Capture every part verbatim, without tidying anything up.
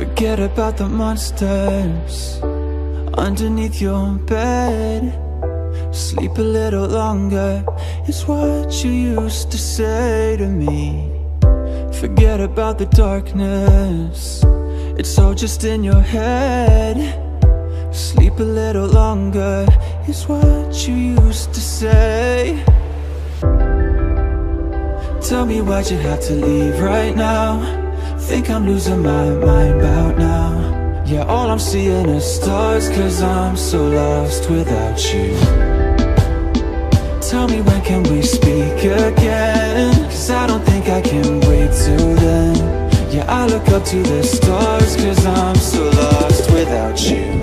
Forget about the monsters underneath your bed. Sleep a little longer is what you used to say to me. Forget about the darkness, it's all just in your head. Sleep a little longer is what you used to say. Tell me why'd you have to leave right now? Think I'm losing my mind about now. Yeah, all I'm seeing is stars, cause I'm so lost without you. Tell me when can we speak again? Cause I don't think I can wait till then. Yeah, I look up to the stars, cause I'm so lost without you.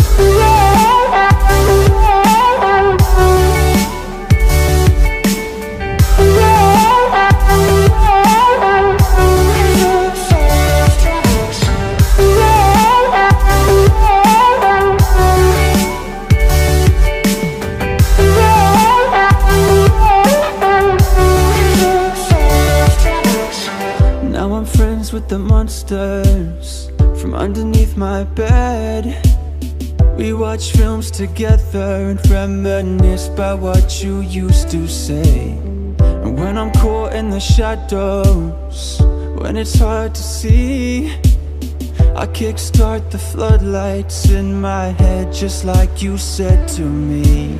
With the monsters from underneath my bed. We watch films together and reminisce about what you used to say. And when I'm caught in the shadows, when it's hard to see, I kickstart the floodlights in my head, just like you said to me.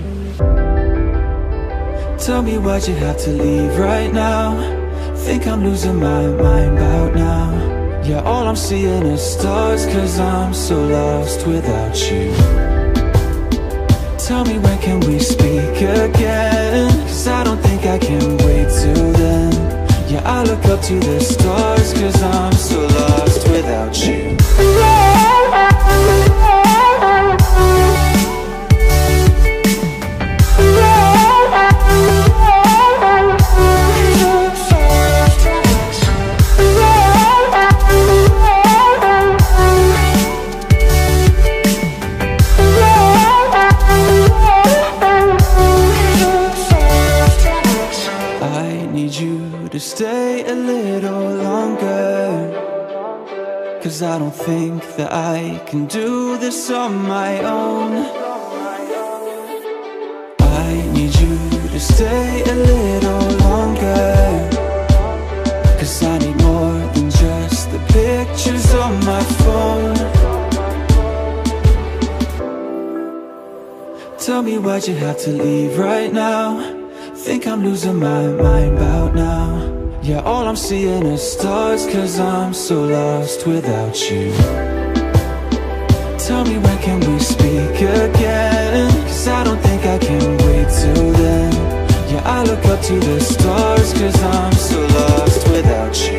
Tell me why'd you have to leave right now? Think I'm losing my mind about now. Yeah, all I'm seeing is stars, cause I'm so lost without you. Tell me when can we speak again? Cause I don't think I can wait till then. Yeah, I look up to the stars, cause I'm so lost without you. Stay a little longer, cause I don't think that I can do this on my own. I need you to stay a little longer, cause I need more than just the pictures on my phone. Tell me why'd you have to leave right now? Think I'm losing my mind about now. Yeah, all I'm seeing is stars, cause I'm so lost without you. Tell me when can we speak again? Cause I don't think I can wait till then. Yeah, I look up to the stars, cause I'm so lost without you.